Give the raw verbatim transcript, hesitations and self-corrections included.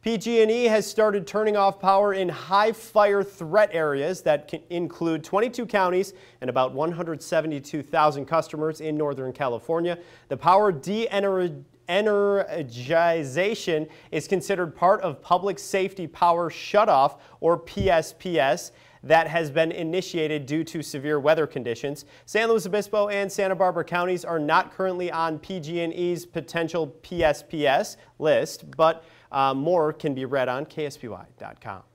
P G and E has started turning off power in high fire threat areas that can include twenty-two counties and about one hundred seventy-two thousand customers in Northern California. The power de-energization is considered part of Public Safety Power Shutoff, or P S P S, that has been initiated due to severe weather conditions. San Luis Obispo and Santa Barbara counties are not currently on P G and E's potential P S P S list, but uh, more can be read on K S P Y dot com.